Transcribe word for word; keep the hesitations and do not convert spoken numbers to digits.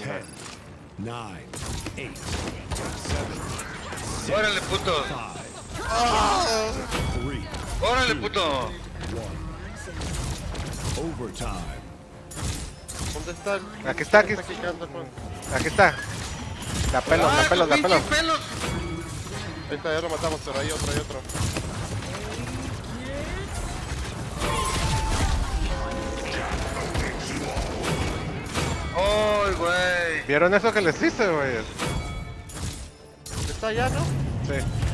Ten, nine, eight, seven, six, ¡Órale, puto! five, three, ¡Órale, puto! one. Overtime. ¿Dónde está el...? Aquí está, aquí, ¿Dónde está quedando el juego? aquí está. La pelos, la pelos, la pelos. pelos! Ahí está, ya lo matamos, pero hay otro, hay otro. ¡Ay, güey! ¿Vieron eso que les hice, güey? ¿Está allá, no? Sí.